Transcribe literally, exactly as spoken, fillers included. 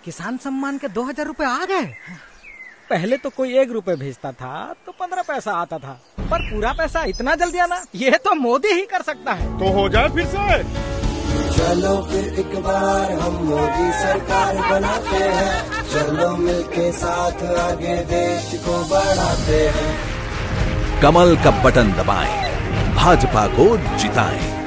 किसान सम्मान के दो हजार रूपए आ गए। पहले तो कोई एक रुपए भेजता था तो पंद्रह पैसा आता था, पर पूरा पैसा इतना जल्दी आना, ये तो मोदी ही कर सकता है। तो हो जाए फिर से। चलो फिर एक बार हम मोदी सरकार बनाते हैं, चलो मिलके साथ आगे देश को बढ़ाते हैं। कमल का बटन दबाएं, भाजपा को जिताएं।